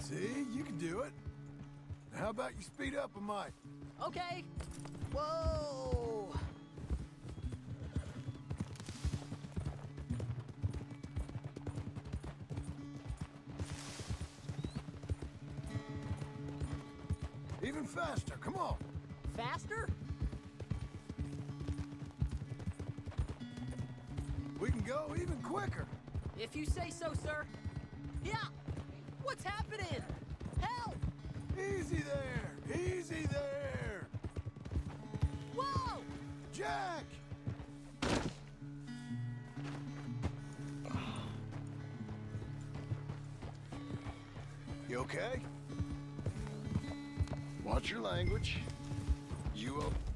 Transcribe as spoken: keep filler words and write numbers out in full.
See, you can do it. How about you speed up a mite? Okay. Whoa! Even faster, come on. Faster? We can go even quicker. If you say so, sir. Yeah! What's happening? Help! Easy there, easy there. Whoa! Jack! You okay? Watch your language. You up?